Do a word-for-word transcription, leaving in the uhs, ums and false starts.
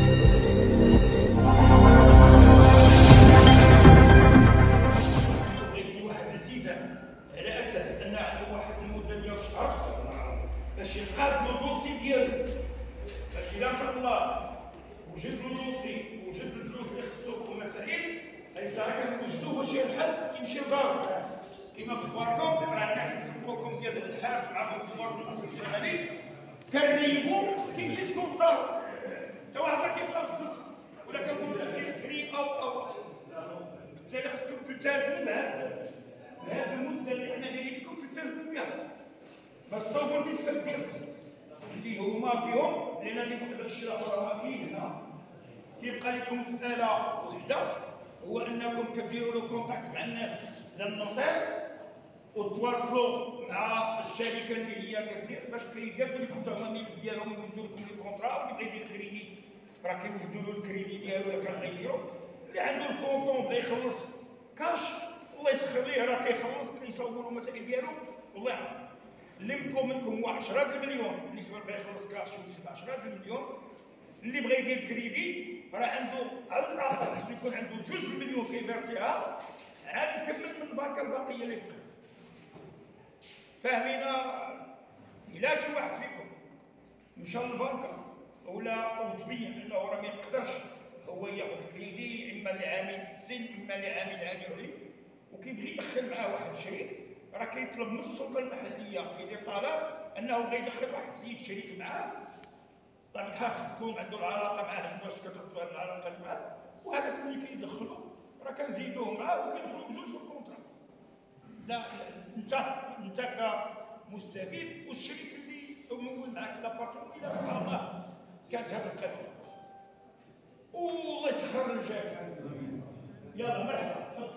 على اساس ان عنده واحد المده ديال شهر باش يقاد له الدوسي ديالو، باش الا ان شاء الله وجد له دوسي وجد الفلوس اللي خصو والمسائل ايسر كنوجدوه باش يرحل يمشي لدارو. كما في اخباركم راه الناس يسموكم ديال الحارس مع الكبار من القصر الشمالي كنريبو كيمشي يسكن في دارو، حتى واحد ما كيبقى في السوق ولا كنقولوا له سير كري او او بالتالي خصكم تلتزموا بهذا بهذه المده اللي حنا دايرين لكم تلتزموا بها باش تصاوبوا الاتفاق ديالكم اللي هما فيهم. لان اللي بعد الشراء راه كاين هنا كيبقى لكم مساله وحده، هو انكم كديروا له كونتاكت مع الناس ديال النوطير وتواصلوا مع الشركه اللي هي كدير باش كيقابلوا لكم حتى هما الملف ديالهم يوجدوا لكم لي كونطرا، واللي بغى يدير كريدي راه كيوجدوا له الكريدي ديالو ولا كان غيديرو، اللي عنده الكونطون بغى يخلص كاش الله يسخر ليه راه كيخلص كيصاوبوا له المسائل ديالو والله يعلم. اللي مطلوب منكم هو عشرة المليون بالنسبه بغى يخلص كاش ويجيب عشرة المليون، اللي بغى يدير كريدي راه عنده على الاقل خصو يكون عنده جوج مليون كيفارسيها عاد يكمل من الباكا الباقيه اللي بقات. فاهمينا؟ الا شي واحد فيكم مشى للبنكه ولا وتبين انه راه ما يقدرش هو ياخذ كريدي اما لعامل السن اما لعامل هادي عليه وكيبغي يدخل معاه واحد الشريك، راه كيطلب من السلطه المحليه كيدير طلب انه غيدخل واحد السيد شريك معاه. طبعا خاص تكون عنده العلاقه معاه باش كتربطوا هذه العلاقه معاه، وهذاك اللي كيدخلوا راه كنزيدوه معاه وكيدخلوا بجوج في الكونترا. لا انت انت كمستفيد والشريك اللي مول معاك لابارتمون الى سبحان الله كانت هذه القضيه. والله يسخر الجميع. يلا مرحبا.